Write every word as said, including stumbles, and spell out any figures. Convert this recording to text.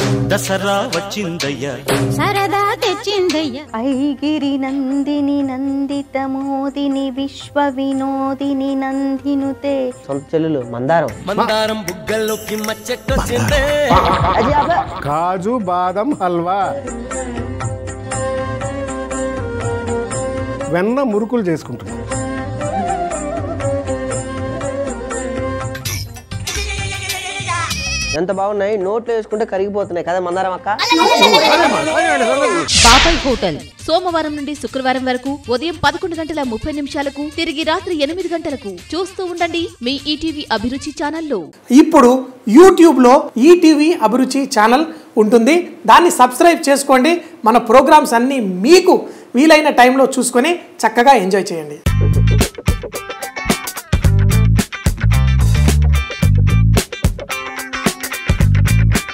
దసరా వచ్చిందయ్యా సరదా తెచ్చిందయ్యా ఐగిరి నందిని నందిత మోదిని విశ్వ వినోదిని నందినుతే సొంత చెల్లెలు మందారం మందారం బుగ్గల్లోకి మచ్చెట్టొచ్చిందే కాజు బాదం హల్వా వెన్న మురుకులు చేసుకుంటున్నాం. ఎంత బాగున్నాయి, నోట్లో వేసుకుంటే కరిగిపోతున్నాయి కదా మందారం అక్క. బాబాయ్ హోటల్ సోమవారం నుండి శుక్రవారం వరకు ఉదయం పదకొండు గంటల ముప్పై నిమిషాలకు తిరిగి రాత్రి ఎనిమిది గంటలకు చూస్తూ ఉండండి మీ ఈటీవీ అభిరుచి ఛానల్లో. ఇప్పుడు యూట్యూబ్ లో ఈటీవీ అభిరుచి ఛానల్ ఉంటుంది, దాన్ని సబ్స్క్రైబ్ చేసుకోండి. మన ప్రోగ్రామ్స్ అన్ని మీకు వీలైన టైంలో చూసుకొని చక్కగా ఎంజాయ్ చేయండి.